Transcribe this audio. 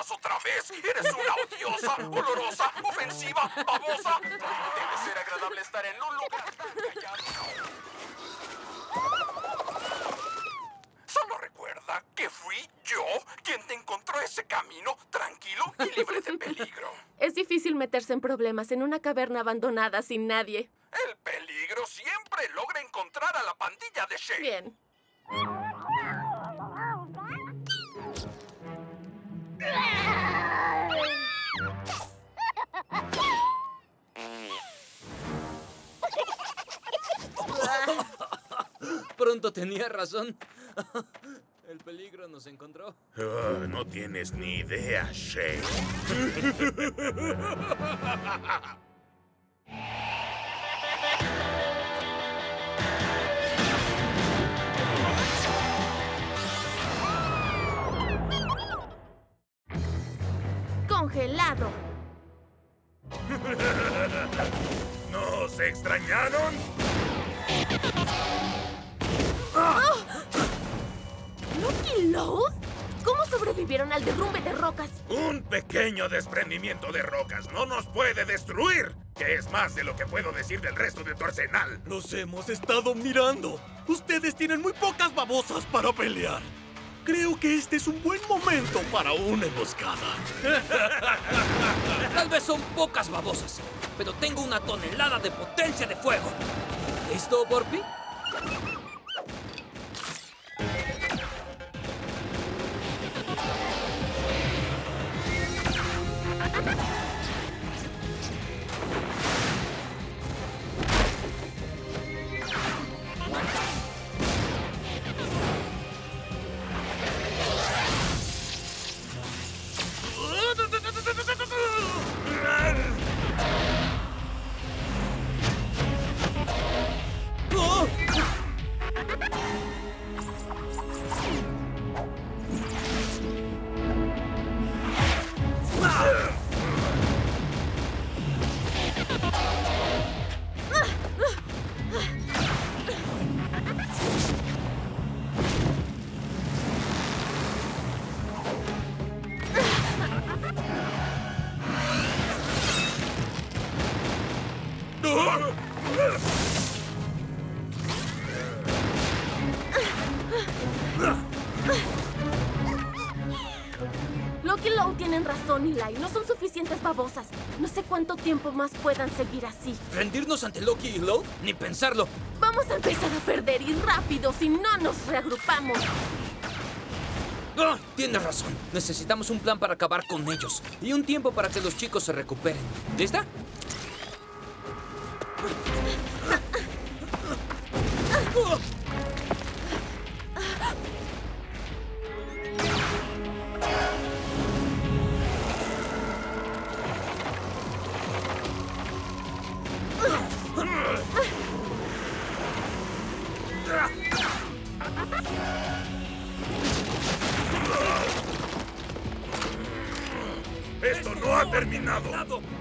¡Vamos otra vez! ¡Eres una odiosa, olorosa, ofensiva, babosa! Debe ser agradable estar en un lugar tan callado. Solo recuerda que fui yo quien te encontró ese camino tranquilo y libre de peligro. Es difícil meterse en problemas en una caverna abandonada sin nadie. El peligro siempre logra encontrar a la pandilla de Shane. Bien. Pronto tenía razón. El peligro nos encontró. No tienes ni idea, Shane. Congelado. ¿Nos extrañaron? ¿Lucky Load? ¿Cómo sobrevivieron al derrumbe de rocas? Un pequeño desprendimiento de rocas no nos puede destruir, que es más de lo que puedo decir del resto de tu arsenal. Los hemos estado mirando. Ustedes tienen muy pocas babosas para pelear. Creo que este es un buen momento para una emboscada. Tal vez son pocas babosas, pero tengo una tonelada de potencia de fuego. ¿Listo, Borpi? Lucky Low tienen razón, Eli. No son suficientes babosas. No sé cuánto tiempo más puedan seguir así. ¿Rendirnos ante Lucky y Load? Ni pensarlo. Vamos a empezar a perder y rápido si no nos reagrupamos. Tienes razón. Necesitamos un plan para acabar con ellos. Y un tiempo para que los chicos se recuperen. ¿Lista? ¡Esto no ha terminado!